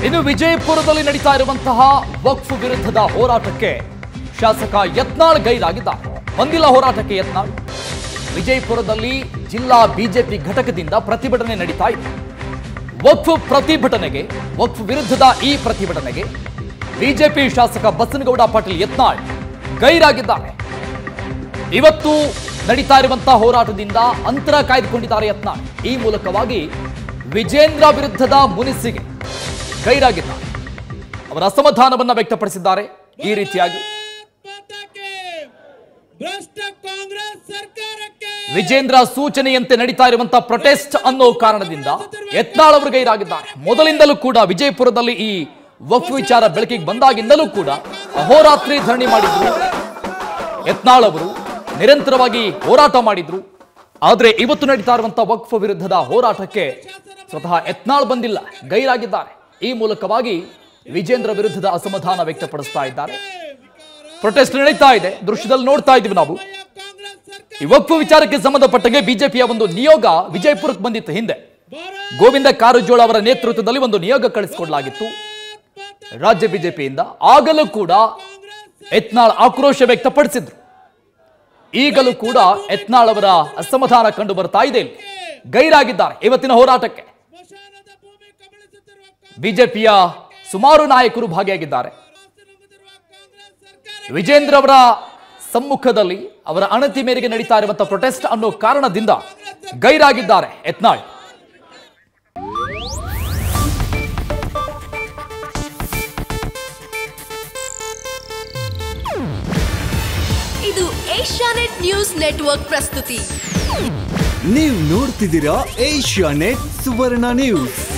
ಇನ್ನು ವಿಜಯಪುರದಲ್ಲಿ ನಡೀತಾ ಇರುವಂತಹ ವಕ್ಫ್ ವಿರುದ್ಧದ ಹೋರಾಟಕ್ಕೆ ಶಾಸಕ ಯತ್ನಾಳ್ ಗೈರಾಗಿದ್ದಾರೆ. ಬಂದಿಲ್ಲ ಹೋರಾಟಕ್ಕೆ ಯತ್ನಾಳ್. ವಿಜಯಪುರದಲ್ಲಿ ಜಿಲ್ಲಾ ಬಿಜೆಪಿ ಘಟಕದಿಂದ ಪ್ರತಿಭಟನೆ ನಡೀತಾ ಇದೆ. ವಕ್ಫ್ ವಿರುದ್ಧದ ಈ ಪ್ರತಿಭಟನೆಗೆ ಬಿಜೆಪಿ ಶಾಸಕ ಬಸನಗೌಡ ಪಾಟೀಲ್ ಯತ್ನಾಳ್ ಗೈರಾಗಿದ್ದಾರೆ. ಇವತ್ತು ನಡೀತಾ ಇರುವಂತಹ ಹೋರಾಟದಿಂದ ಅಂತರ ಕಾಯ್ದುಕೊಂಡಿದ್ದಾರೆ ಯತ್ನಾಳ್. ಈ ಮೂಲಕವಾಗಿ ವಿಜೇಂದ್ರ ವಿರುದ್ಧದ ಮುನಿಸಿಗೆ ಗೈರಾಗಿದ್ದಾರೆ. ಅವರ ಅಸಮಾಧಾನವನ್ನ ವ್ಯಕ್ತಪಡಿಸಿದ್ದಾರೆ. ಈ ರೀತಿಯಾಗಿ ವಿಜೇಂದ್ರ ಸೂಚನೆಯಂತೆ ನಡೀತಾ ಇರುವಂತಹ ಪ್ರೊಟೆಸ್ಟ್ ಅನ್ನೋ ಕಾರಣದಿಂದ ಯತ್ನಾಳ್ ಅವರು ಗೈರಾಗಿದ್ದಾರೆ. ಮೊದಲಿಂದಲೂ ಕೂಡ ವಿಜಯಪುರದಲ್ಲಿ ಈ ವಕ್ಫ್ ವಿಚಾರ ಬೆಳಕಿಗೆ ಬಂದಾಗಿಂದಲೂ ಕೂಡ ಅಹೋರಾತ್ರಿ ಧರಣಿ ಮಾಡಿದ್ರು. ಯತ್ನಾಳ್ ಅವರು ನಿರಂತರವಾಗಿ ಹೋರಾಟ ಮಾಡಿದ್ರು. ಆದರೆ ಇವತ್ತು ನಡೀತಾ ಇರುವಂತಹ ವಕ್ಫ್ ವಿರುದ್ಧದ ಹೋರಾಟಕ್ಕೆ ಸ್ವತಃ ಯತ್ನಾಳ್ ಬಂದಿಲ್ಲ, ಗೈರಾಗಿದ್ದಾರೆ. ಈ ಮೂಲಕವಾಗಿ ವಿಜೇಂದ್ರ ವಿರುದ್ಧದ ಅಸಮಾಧಾನ ವ್ಯಕ್ತಪಡಿಸ್ತಾ ಇದ್ದಾರೆ. ಪ್ರೊಟೆಸ್ಟ್ ನಡೀತಾ ಇದೆ, ದೃಶ್ಯದಲ್ಲಿ ನೋಡ್ತಾ ಇದ್ದೀವಿ ನಾವು. ಈ ವಕ್ಫ್ ವಿಚಾರಕ್ಕೆ ಸಂಬಂಧಪಟ್ಟಂಗೆ ಬಿಜೆಪಿಯ ಒಂದು ನಿಯೋಗ ವಿಜಯಪುರಕ್ಕೆ ಬಂದಿತ್ತು. ಹಿಂದೆ ಗೋವಿಂದ ಕಾರಜೋಳ ಅವರ ನೇತೃತ್ವದಲ್ಲಿ ಒಂದು ನಿಯೋಗ ಕಳಿಸಿಕೊಡಲಾಗಿತ್ತು ರಾಜ್ಯ ಬಿಜೆಪಿಯಿಂದ. ಆಗಲೂ ಕೂಡ ಯತ್ನಾಳ್ ಆಕ್ರೋಶ ವ್ಯಕ್ತಪಡಿಸಿದ್ರು. ಈಗಲೂ ಕೂಡ ಯತ್ನಾಳ್ ಅವರ ಅಸಮಾಧಾನ ಕಂಡು ಬರ್ತಾ ಇದೆ. ಗೈರಾಗಿದ್ದಾರೆ ಇವತ್ತಿನ ಹೋರಾಟಕ್ಕೆ. ಬಿಜೆಪಿಯ ಸುಮಾರು ನಾಯಕರು ಭಾಗಿಯಾಗಿದ್ದಾರೆ. ವಿಜೇಂದ್ರ ಅವರ ಸಮ್ಮುಖದಲ್ಲಿ ಅವರ ಅಣತಿ ಮೇರೆಗೆ ನಡೀತಾ ಇರುವಂತಹ ಪ್ರೊಟೆಸ್ಟ್ ಅನ್ನೋ ಕಾರಣದಿಂದ ಗೈರಾಗಿದ್ದಾರೆ ಯತ್ನಾಳ್. ಇದು ಏಷ್ಯಾನೆಟ್ ನ್ಯೂಸ್ ನೆಟ್ವರ್ಕ್ ಪ್ರಸ್ತುತಿ. ನೀವು ನೋಡ್ತಿದ್ದೀರಾ ಏಷ್ಯಾನೆಟ್ ಸುವರ್ಣ ನ್ಯೂಸ್.